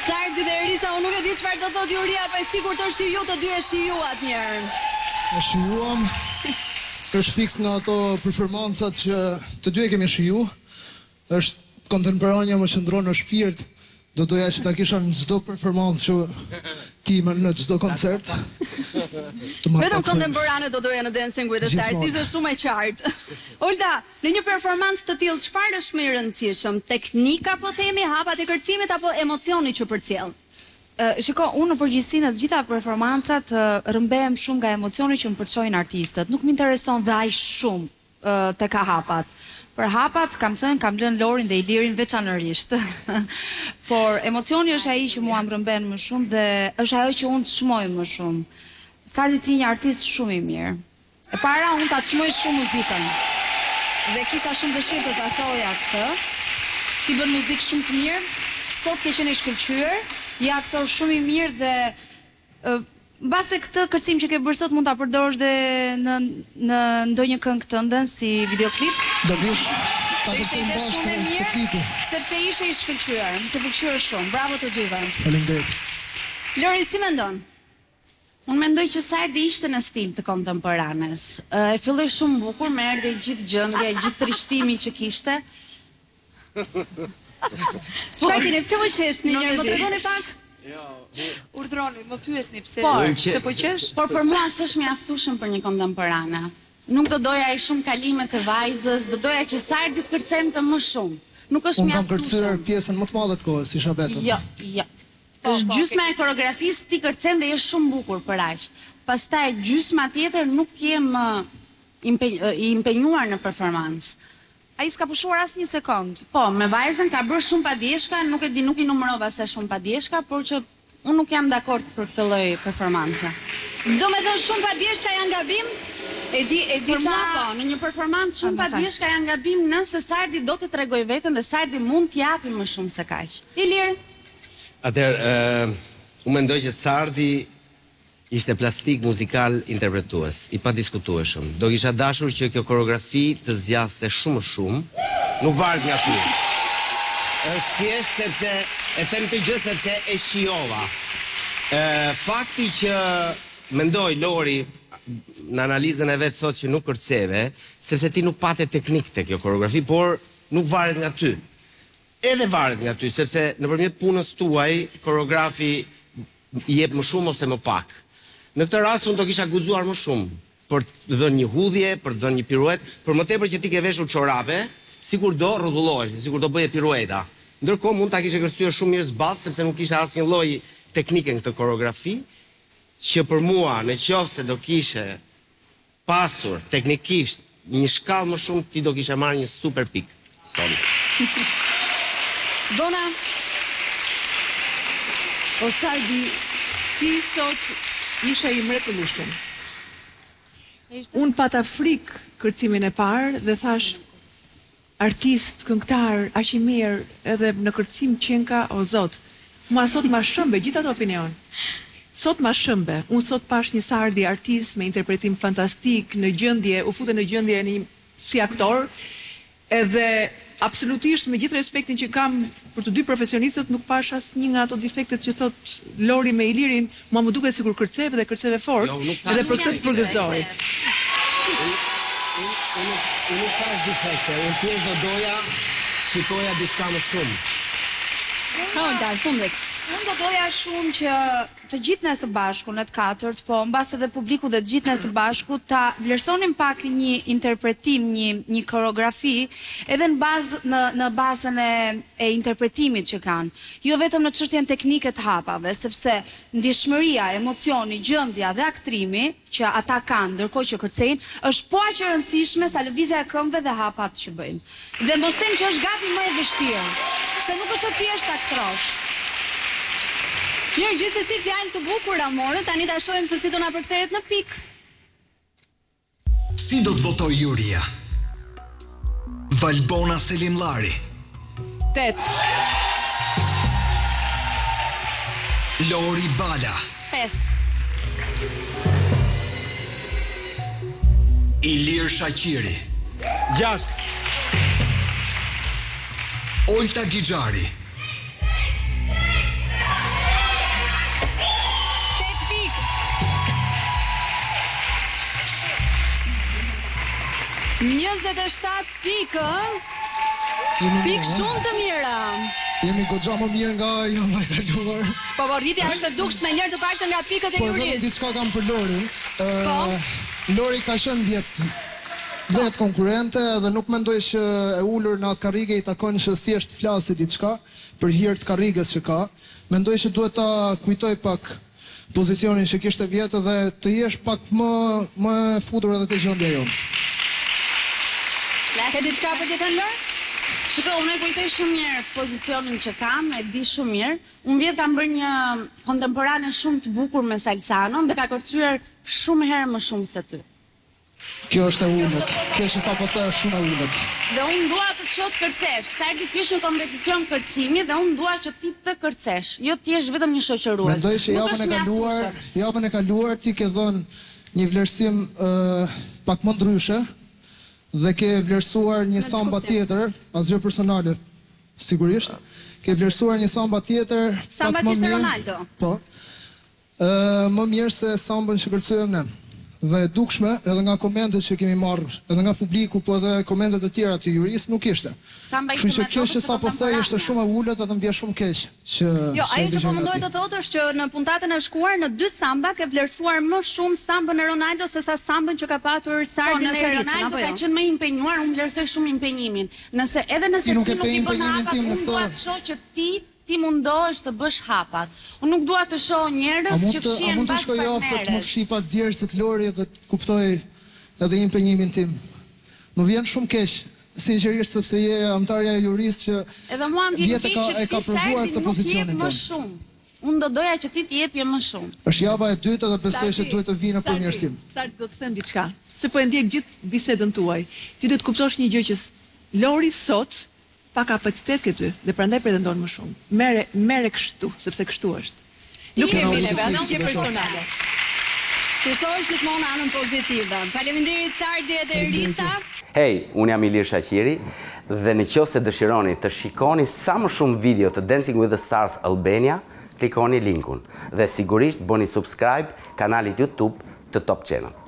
Sardi dhe Erisa, unë nuk e di çfarë do thotë Juria, po e sigurt është ju të dy e shijuat mirë. E shijuam. Është fiks nga ato performancat që të dy e kemi shiju. Është kontemporanja më qëndron në shpirt. Do doja që ta kisha në çdo performancë që ti më në çdo koncert. Vetëm kontemporane do doja në Dancing with the Stars, ishte shumë e qartë. Olta, në një performancë të tillë çfarë është më i rëndësishëm? Teknika po themi, hapat e kërcimit apo emocioni që përcjell? Shiko, unë në përgjithësi në të gjitha performancat rëmbehem shumë nga emocioni që më përçojnë artistët. Nuk më intereson dhe aq shumë te ka hapat. Për hapat kam lënë Lorin dhe Ilirin veçanërisht. Por emocioni është ai që mua më rëmben më shumë dhe është ajo që unë çmoj më shumë. Sardi ti një artist shumë i mirë. E para unë ta çmoj shumë muzikën. Dhe kisha shumë dëshirë të ta thoja këtë. Ti bën muzikë shumë të mirë, sot ke qenë i shkëlqyer, je aktor shumë i mirë dhe mbase këtë kërcim që ke bërë sot mund ta përdorësh dhe në ndonjë këngë tënde si videoklip. Do vish ta ishte ide shumë e mirë, sepse ishe i shkëlqyer, më të pëlqyer shumë. Bravo të dyve. Faleminderit. Lori, si mendon? Unë mendoj që Sardi ishte në stil të kontemporanes. E filloi shumë bukur, më erdhi gjithë gjendja, gjithë trishtimi që kishte. Çfarë keni, pse më qeshni një, më tregoni pak? Jo, urdhroni, më pyesni pse pse po qesh? Por për mua s'është mjaftueshëm për një kontemporane. Nuk do doja ai shumë kalime të vajzës, do doja që Sardi të kërcente më shumë. Nuk është mjaftueshëm. Unë kam kërcyer pjesën më të madhe të kohës, isha vetëm. Jo. Është gjysma e koreografisë, ti kërcen dhe je shumë bukur për aq. Pastaj gjysma tjetër nuk jem i impenjuar në performancë. Ai s'ka pushuar as një sekond. Po, me vajzën ka bërë shumë padjeshka, nuk e di, nuk i numërova se shumë padjeshka, por që unë nuk jam dakord për këtë lloj performance. Do me thënë shumë padjeshka janë gabim? E di po, në një performancë shumë padjeshka janë gabim nëse Sardi do të tregoj veten dhe Sardi mund t'japi më shumë se kaq. Ilir. Atëherë, unë mendoj që Sardi ishte plastik muzikal interpretues, i padiskutueshëm. Do kisha dashur që kjo koreografi të zgjaste shumë, nuk varet nga ty. Është thjesht sepse e them këtë gjë sepse e shijova. Fakti që mendoj Lori në analizën e vet thotë që nuk kërceve, sepse ti nuk pate teknik te kjo koreografi, por nuk varet nga ty. Edhe varet nga ty, sepse nëpërmjet punës tuaj koreografi i jep më shumë ose më pak. Në këtë rast unë do kisha guxuar më shumë për të dhënë një hudhje, për të dhënë një piruet, për më tepër që ti ke veshur çorape, sikur do rrotullohesh, sikur do bëje pirueta. Ndërkohë mund ta kishe kërcyer shumë mirë zbardh, sepse nuk kisha asnjë lloj teknike në këtë koreografi, që për mua, nëse do kishe pasur teknikisht një shkallë më shumë, ti do kishe marrë një super pik. Sorry. Dona. O Sardi, ti sot isha i mrekullueshëm. Unë pata frikë kërcimin e parë dhe thash artist, këngëtar, aq i mirë edhe në kërcim qenka o zot. Ma sot ma shëmbe gjithë ato opinion. Sot ma shëmbe. Unë sot pash një Sardi artist me interpretim fantastik, në gjendje, u fute në gjendje si aktor, edhe absolutisht me gjithë respektin që kam për të dy profesionistët nuk pash asnjë nga ato defektet që thot Lori me Ilirin, mua më duket sikur kërceve dhe kërceve fort, edhe për këtë të përgëzoj. Unë nuk pash defekte, unë thjesht do doja shikoja diçka më shumë. Unë do doja shumë që të gjithë ne së bashku në të katërt, po mbas edhe publiku dhe të gjithë ne së bashku ta vlerësonim pak një interpretim, një koreografi, edhe në bazën e interpretimit që kanë. Jo vetëm në çështjen teknike të hapave, sepse ndjeshmëria, emocioni, gjendja dhe aktrimi që ata kanë ndërkohë që kërcejnë, është po aq e rëndësishme sa lëvizja e këmbëve dhe hapat që bëjnë. Dhe mos them që është gati më e vështirë, se nuk është thjesht aktrosh. Mirë, gjithsesi fjalë të bukura morën, tani ta shohim se si do na përkthehet në pikë. Si do të votoj Juria? Valbona Selimllari 8. Lori Bala 5. Ilir Shaqiri 6. Olta Gixhari 27 pikë. Pikë shumë të mira. Jemi goxha më mirë nga java e kaluar. Po rritja është e dukshme njërë të paktën nga pikët e Por vetëm Juris. diçka kam për Lorin. Lori ka qenë vetë konkurrente dhe nuk mendoj që e ulur në atë karrige i takon që thjesht flasi diçka për hir të karrigës që ka. Mendoj që duhet ta kujtoj pak pozicionin që kishte vjetë dhe të jesh pak më futur edhe te gjendja jonë. Ke diçka për të thënë Lor? Shiko, unë e kujtoj shumë mirë pozicionin që kam, e di shumë mirë. Unë vjetë kam bërë një kontemporane shumë të bukur me Salsanon dhe ka kërcyer shumë herë më shumë se ty. Kjo është e ulët. Kjo që sa po the është shumë e ulët. Dhe unë dua të të shoh të kërcesh. Sardi ky është një kompeticion kërcimi dhe unë dua që ti të kërcesh. Jo ti je vetëm një shoqërues. Mendoj që javën e kaluar ti ke dhënë një vlerësim pak më ndryshe dhe ke vlerësuar një samba tjetër, asgjë personale, sigurisht. Ke vlerësuar një samba tjetër Samba pak më kishte mirë. Ronaldo. Po. Më mirë se sambën që kërcojmë ne. Dhe e dukshme edhe nga komentet që kemi marrë, edhe nga publiku, po edhe komentet e tjera të Juris nuk ishte. Samba ishte Kështu që kjo që sapo thej është shumë e ulët edhe më vjen shumë keq që Jo, ajo që po mendoj të thotë është që në puntatën e shkuar në 2 samba ke vlerësuar më shumë sambën e Ronaldo se sa sambën që ka patur Sardi nëse Merisën, Ronaldo apo ka jo? qenë më impenjuar, unë vlerësoj shumë impenjimin. Nëse ti nuk i bën hapat, unë dua të shoh që ti mundohesh të bësh hapat. Unë nuk dua të shoh njerëz që fshihen mund të pas shkoj afër të më partneres. fshi pa djersit Lori dhe të kuptoj edhe impenjimin tim. Më vjen shumë keq, sinqerisht sepse je antarja e Juris që Edhe mua më vjen keq që e ka provuar këtë pozicionin më tonë. shumë. Unë do doja që ti të jepje më shumë. Është java e dytë dhe besoj që duhet të vinë në përmirësim. Sardi, do të them diçka. Se po e ndjek gjithë bisedën tuaj. Ti duhet të kuptosh një gjë që Lori sot pa kapacitet ke ty dhe prandaj pretendon më shumë. Mere kështu, sepse kështu është. Nuk kemi neve, atë që personale. Të shoh gjithmonë anën pozitive. Faleminderit Sardi edhe Erisa. Hej, unë jam Ilir Shaqiri dhe në qoftë se dëshironi të shikoni sa më shumë video të Dancing with the Stars Albania, klikoni linkun dhe sigurisht bëni subscribe kanalit YouTube të Top Channel.